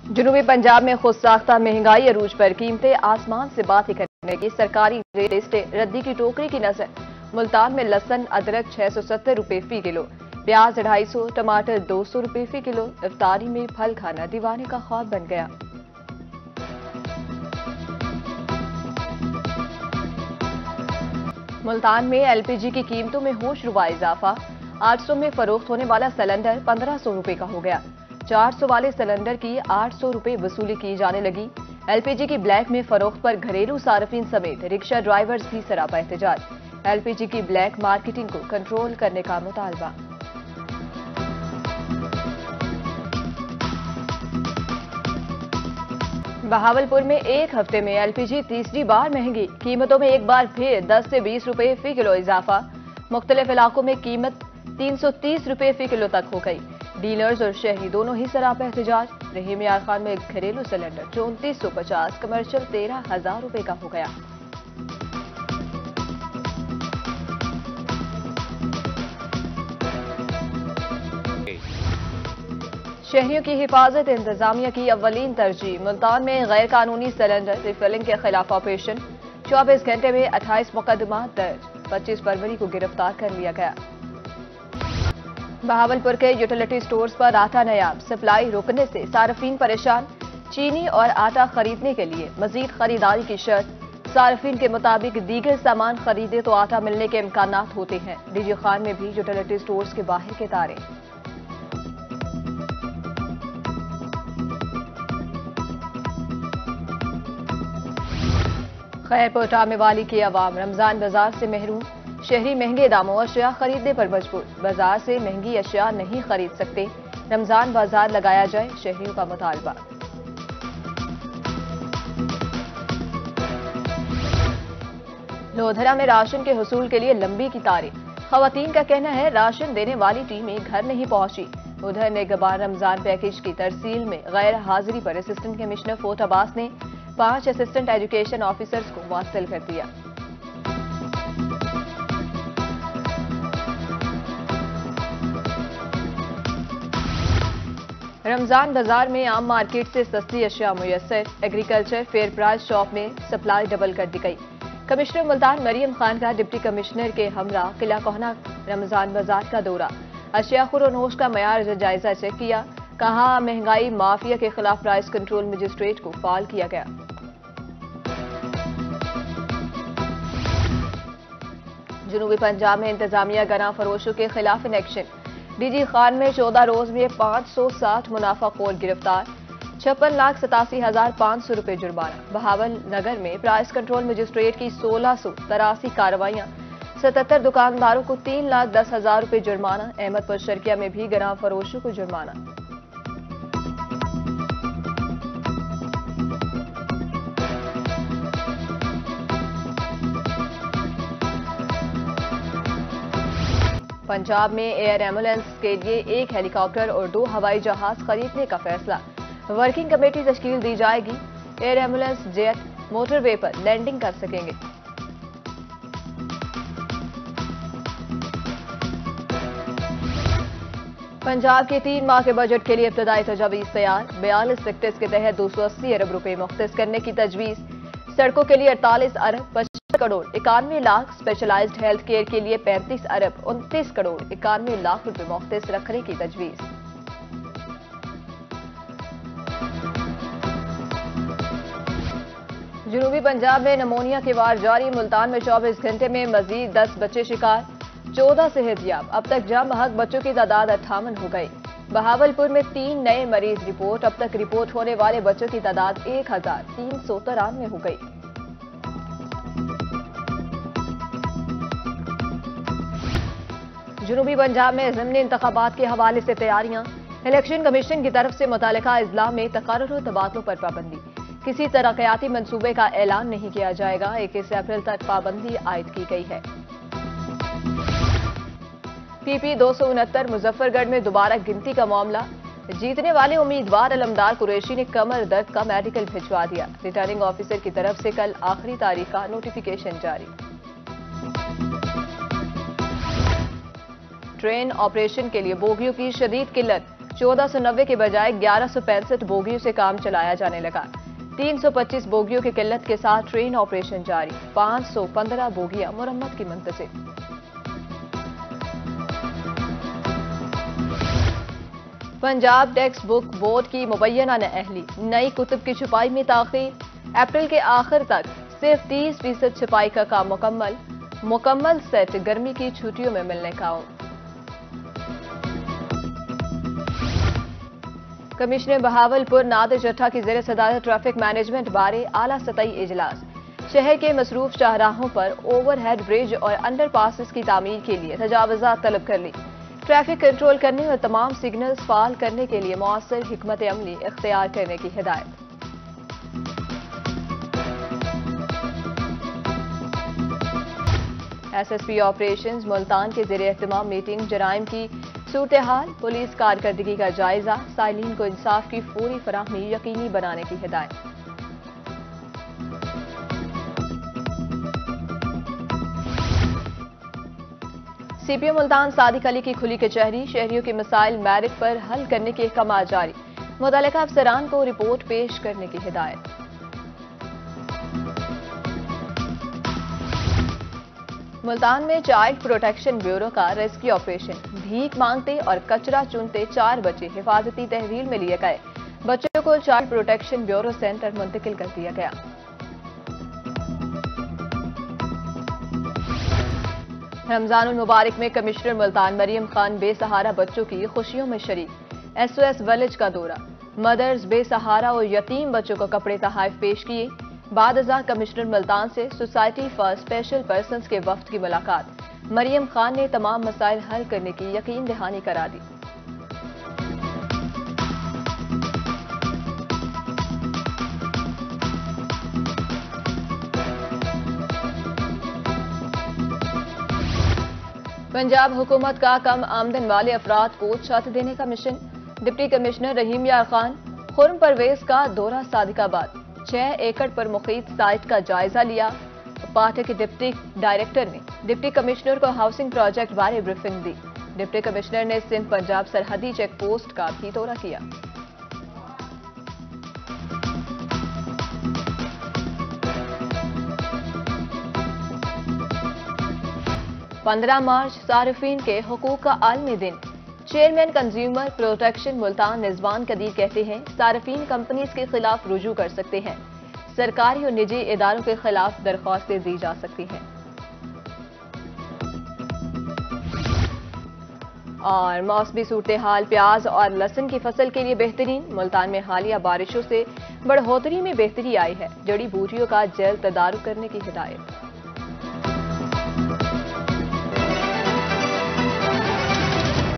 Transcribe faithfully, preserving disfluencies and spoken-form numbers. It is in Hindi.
जुनूबी पंजाब में खुद साख्ता महंगाई अरूज पर कीमतें आसमान से बातें करने की सरकारी लिस्टें रद्दी की टोकरी की नजर। मुल्तान में लहसन अदरक छह सौ सत्तर रुपए फी किलो, प्याज ढाई सौ, टमाटर दो सौ रुपए फी किलो। इफ्तारी में फल खाना दीवाने का ख्वाब बन गया। मुल्तान में एलपीजी की कीमतों में होशरुबा इजाफा। आठ सौ में फरोख्त होने वाला सिलेंडर पंद्रह सौ रुपए का हो गया। चार सौ वाले सिलेंडर की आठ सौ रुपए वसूली की जाने लगी। एलपीजी की ब्लैक में फरोख्त पर घरेलू सार्फिन समेत रिक्शा ड्राइवर्स भी सरापा एहतजाज। एलपीजी की ब्लैक मार्केटिंग को कंट्रोल करने का मुतालबा। बहावलपुर में एक हफ्ते में एलपीजी तीसरी बार महंगी। कीमतों में एक बार फिर दस से बीस रुपए फी किलो इजाफा। मुख्तलिफ इलाकों में कीमत तीन सौ तीस रुपए फी किलो तक हो गई। डीलर्स और शहरी दोनों ही सरापा एहतजाज। रहीम यार खान में घरेलू सिलेंडर चौंतीस सौ पचास, कमर्शियल तेरह हजार रुपए का हो गया। शहरियों की हिफाजत इंतजामिया की अव्वलीन तरजीह। मुल्तान में गैर कानूनी सिलेंडर रिफिलिंग के खिलाफ ऑपरेशन। चौबीस घंटे में अट्ठाईस मुकदमा दर्ज। पच्चीस फरवरी को गिरफ्तार कर लिया गया। बहावलपुर के यूटिलिटी स्टोर्स पर आटा नायाब, सप्लाई रुकने से सार्फिन परेशान। चीनी और आटा खरीदने के लिए मजीद खरीदारी की शर्त। सार्फिन के मुताबिक दीगर सामान खरीदे तो आटा मिलने के इम्कान होते हैं। डीजी खान में भी यूटिलिटी स्टोर्स के बाहर के तारे। खैरपुर टामेवाली की आवाम रमजान बाजार से महरूम। शहरी महंगे दामों अशिया खरीदने पर मजबूर। बाजार से महंगी अशिया नहीं खरीद सकते। रमजान बाजार लगाया जाए, शहरियों का मुतालबा। लोधरा में राशन के हुसूल के लिए लंबी कतारें। खवातीन का कहना है राशन देने वाली टीमें घर नहीं पहुंची। उधर निगहबान रमजान पैकेज की तरसील में गैर हाजिरी पर असिस्टेंट कमिश्नर फोर्ट अब्बास ने पांच असिस्टेंट एजुकेशन ऑफिसर्स को मुअत्तल कर दिया। रमजान बाजार में आम मार्केट से सस्ती अशिया मुयस्सर। एग्रीकल्चर फेयर प्राइस शॉप में सप्लाई डबल कर दी गई। कमिश्नर मुल्तान मरियम खान का डिप्टी कमिश्नर के हमरा किला कोहना रमजान बाजार का दौरा। अशिया खुरोनोश का मयार जायजा चेक किया। कहा महंगाई माफिया के खिलाफ प्राइस कंट्रोल मजिस्ट्रेट को फाल किया गया। जुनूबी पंजाब में इंतजामिया गना फरोशों के खिलाफ इन एक्शन। डीजी खान में चौदह रोज में पांच सौ साठ मुनाफाखोर गिरफ्तार। छप्पन लाख सतासी हजार पांच सौ रुपए जुर्माना। बहावल नगर में प्राइस कंट्रोल मजिस्ट्रेट की सोलह सौ तिरासी कार्रवाइयां। सतहत्तर दुकानदारों को तीन लाख दस हजार रुपए जुर्माना। अहमदपुर शर्किया में भी गना फरोशों को जुर्माना। पंजाब में एयर एम्बुलेंस के लिए एक हेलीकॉप्टर और दो हवाई जहाज खरीदने का फैसला। वर्किंग कमेटी तश्कील दी जाएगी। एयर एम्बुलेंस जेट मोटरवे पर लैंडिंग कर सकेंगे। पंजाब के तीन माह के बजट के लिए इब्तदाई तजवीज तैयार। बयालीस सेक्टर्स के तहत दो सौ अस्सी अरब रुपए मुख्तस करने की तजवीज। सड़कों के लिए अड़तालीस अरब पचपन करोड़ इक्यानवे लाख, स्पेशलाइज्ड हेल्थ केयर के लिए पैंतीस अरब उनतीस करोड़ इक्यानवे लाख रुपए मुख्तस रखने की तजवीज। जुनूबी पंजाब में नमोनिया के वार जारी। मुल्तान में चौबीस घंटे में मजीद दस बच्चे शिकार, चौदह सेहतयाब। अब तक जम हक बच्चों की तादाद अट्ठावन हो गई। बहावलपुर में तीन नए मरीज रिपोर्ट। अब तक रिपोर्ट होने वाले बच्चों की तादाद एक हजार तीन सौ तिरानवे हो गई। जुनूबी पंजाब में ज़िमनी इंतखाबात के हवाले से तैयारियां। इलेक्शन कमीशन की तरफ से मुतालिका इजला में तकारुर और तबादलों पर पाबंदी। किसी तरक्याती मंसूबे का ऐलान नहीं किया जाएगा। इक्कीस अप्रैल तक पाबंदी आयद की गई है। पीपी दो सौ उनहत्तर मुजफ्फरगढ़ में दोबारा गिनती का मामला। जीतने वाले उम्मीदवार अलमदार कुरैशी ने कमर दर्द का मेडिकल भिजवा दिया। रिटर्निंग ऑफिसर की तरफ से कल आखिरी तारीख का नोटिफिकेशन जारी। ट्रेन ऑपरेशन के लिए बोगियों की शदीद किल्लत। चौदह सौ नब्बे के बजाय ग्यारह सौ पैंसठ बोगियों से काम चलाया जाने लगा। तीन सौ पच्चीस बोगियों की किल्लत के साथ ट्रेन ऑपरेशन जारी। पाँच सौ पंद्रह बोगियां मुरम्मत की मुंतज़िर। पंजाब टेक्स्ट बुक बोर्ड की मुबैना नाअहली, नई कुतुब की छपाई में ताख़ीर। अप्रैल के आखिर तक सिर्फ तीस फीसद छपाई का काम मुकम्मल। मुकम्मल सेट गर्मी की छुट्टियों में मिलने का उम्मीद। कमिश्नर बहावलपुर नादिर जट्टा की ज़ेर सदारत ट्रैफिक मैनेजमेंट बारे आला सतही इजलास। शहर के मसरूफ शाहराहों पर ओवरहेड ब्रिज और अंडर पासिस की तामीर के लिए तजावुज़ात तलब कर ली। ट्रैफिक कंट्रोल करने और तमाम सिग्नल्स फाल करने के लिए मौसर हिकमत अमली इख्तियार करने की हिदायत। S S P operations Multan के ज़ेरे एहतमाम मीटिंग। जराइम की सूरत हाल, पुलिस कारकर्दगी का जायजा, साइलिन को इंसाफ की फौरी फराहमी यकीनी बनाने की हिदायत। सीपीओ मुल्तान सादिक अली की खुली कचहरी। शहरियों के मसाइल मेरिट पर हल करने के अहकाम जारी। मुतल्लिका अफसरान को रिपोर्ट पेश करने की हिदायत। मुल्तान में चाइल्ड प्रोटेक्शन ब्यूरो का रेस्क्यू ऑपरेशन। भीख मांगते और कचरा चुनते चार बच्चे हिफाजती तहवील में लिए गए। बच्चों को चाइल्ड प्रोटेक्शन ब्यूरो सेंटर मुंतकिल कर दिया गया। रमजानुल मुबारक में कमिश्नर मुल्तान मरियम खान बेसहारा बच्चों की खुशियों में शरीक। एसओएस विलेज का दौरा। मदर्स बेसहारा और यतीम बच्चों को कपड़े तोहफे पेश किए। बाद अज़ां कमिश्नर मुल्तान से सोसाइटी फॉर स्पेशल पर्सन्स के वफ्द की मुलाकात। मरियम खान ने तमाम मसाइल हल करने की यकीन दहानी करा दी। पंजाब हुकूमत का कम आमदन वाले अफराद को छत देने का मिशन। डिप्टी कमिश्नर रहीम यार खान खुर्म परवेज का दौरा सादिकाबाद। छह एकड़ पर मुकीत साइट का जायजा लिया। पार्टी के डिप्टी डायरेक्टर ने डिप्टी कमिश्नर को हाउसिंग प्रोजेक्ट बारे ब्रीफिंग दी। डिप्टी कमिश्नर ने सिंध पंजाब सरहदी चेक पोस्ट का भी दौरा किया। पंद्रह मार्च सारिफीन के हुकूक का आलमी दिन। Chairman consumer protection Multan Nizwan Qadir कहते हैं सारिफीन कंपनीज के खिलाफ रुजू कर सकते हैं। सरकारी और निजी इदारों के खिलाफ दरख्वास्तें दी जा सकती हैं। और मौसमी सूरत हाल, प्याज और लहसुन की फसल के लिए बेहतरीन। मुल्तान में हालिया बारिशों से बढ़ोतरी में बेहतरी आई है। जड़ी बूटियों का जल्द तदारुक करने की हिदायत।